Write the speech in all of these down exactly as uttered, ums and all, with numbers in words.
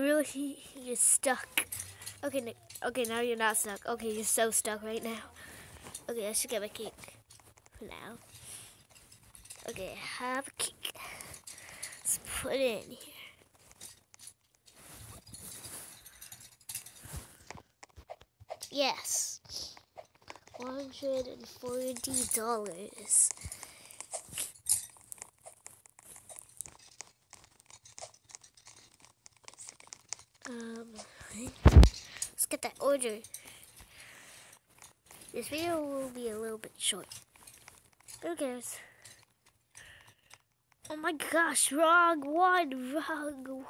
Really, you're stuck. Okay, Nick. Okay, now you're not stuck. Okay, you're so stuck right now. Okay, I should get my cake for now. Okay, have a cake. Let's put it in here. Yes. one hundred forty dollars. Um, let's get that order. This video will be a little bit short. Who cares? Oh my gosh, wrong one, wrong one.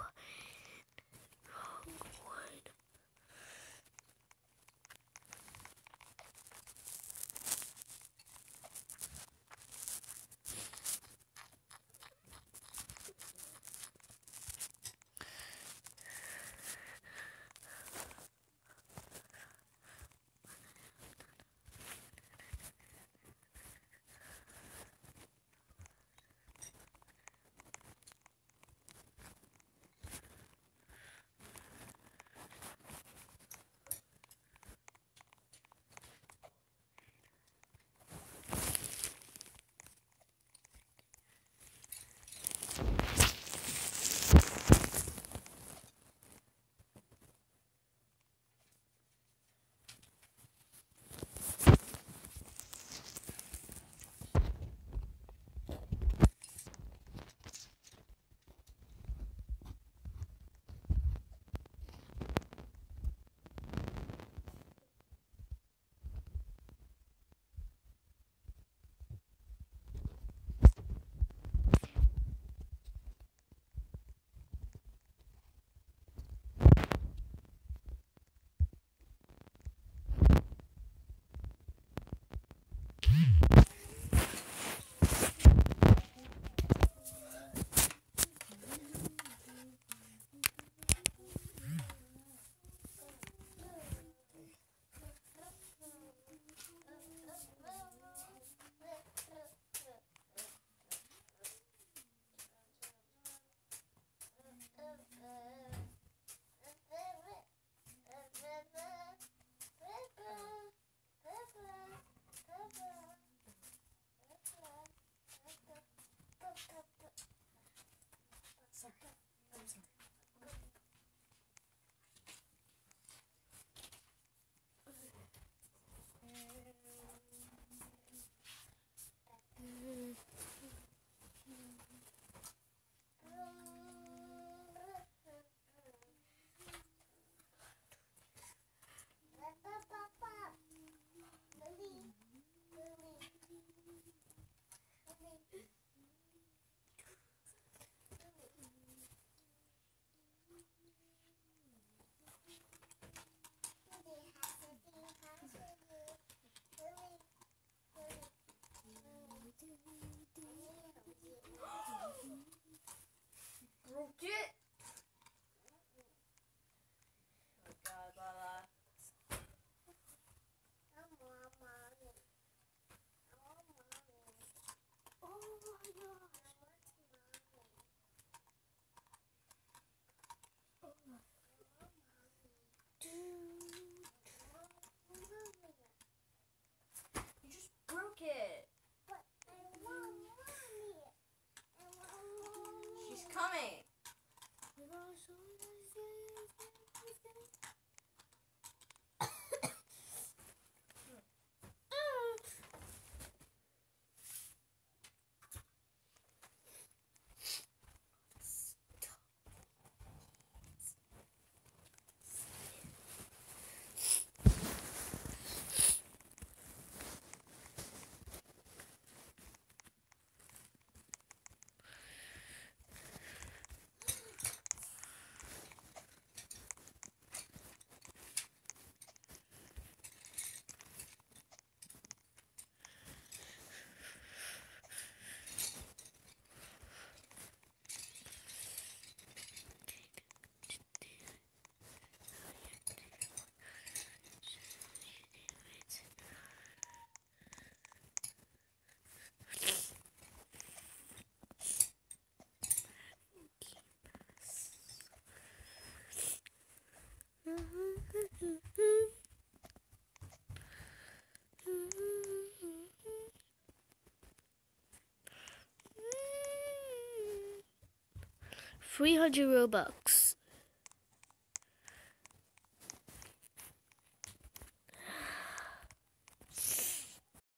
Sorry, I'm sorry. Broke it. Oh God, Lala. Oh my gosh. You just broke it. But I want mommy. I want mommy. She's coming. three hundred Robux.